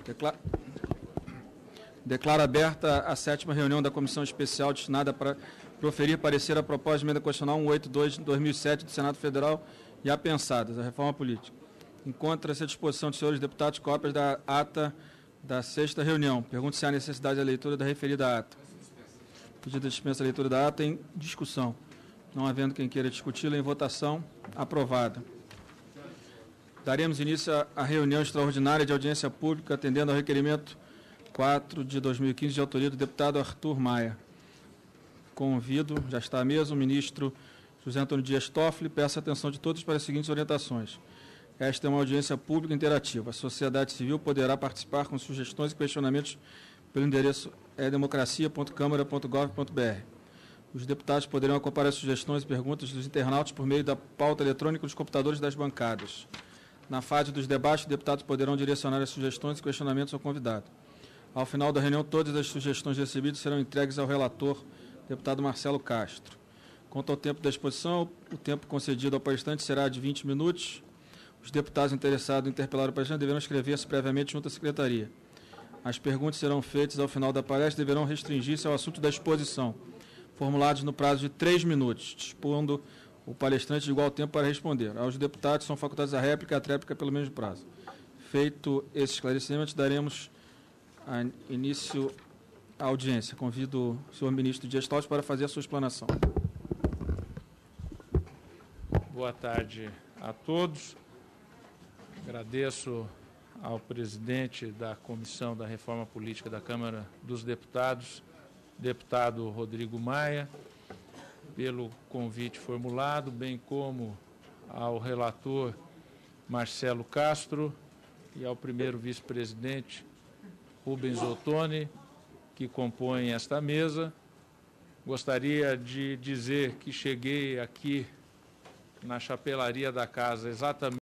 Declaro aberta a 7ª reunião da Comissão Especial destinada para proferir parecer a proposta de emenda constitucional 182 de 2007 do Senado Federal e apensadas, a reforma política. Encontra-se à disposição dos senhores deputados cópias da ata da 6ª reunião. Pergunto se há necessidade da leitura da referida ata. Pedido de dispensa da leitura da ata em discussão. Não havendo quem queira discuti-la, em votação, aprovada. Daremos início à reunião extraordinária de audiência pública, atendendo ao requerimento 4 de 2015, de autoria do deputado Arthur Maia. Convido, já está à mesa, o ministro José Antônio Dias Toffoli. Peço a atenção de todos para as seguintes orientações. Esta é uma audiência pública interativa. A sociedade civil poderá participar com sugestões e questionamentos pelo endereço democracia.câmara.gov.br. Os deputados poderão acompanhar as sugestões e perguntas dos internautas por meio da pauta eletrônica dos computadores das bancadas. Na fase dos debates, os deputados poderão direcionar as sugestões e questionamentos ao convidado. Ao final da reunião, todas as sugestões recebidas serão entregues ao relator, deputado Marcelo Castro. Quanto ao tempo da exposição, o tempo concedido ao palestrante será de 20 minutos. Os deputados interessados em interpelar o palestrante deverão inscrever-se previamente junto à secretaria. As perguntas serão feitas ao final da palestra e deverão restringir-se ao assunto da exposição, formulados no prazo de 3 minutos, dispondo o palestrante de igual tempo para responder. Aos deputados são facultados a réplica pelo mesmo prazo. Feito esse esclarecimento, daremos início à audiência. Convido o senhor ministro Dias Toffoli para fazer a sua explanação. Boa tarde a todos. Agradeço ao presidente da Comissão da Reforma Política da Câmara dos Deputados, deputado Rodrigo Maia, pelo convite formulado, bem como ao relator Marcelo Castro e ao primeiro vice-presidente Rubens Ottoni, que compõem esta mesa. Gostaria de dizer que cheguei aqui na chapelaria da casa exatamente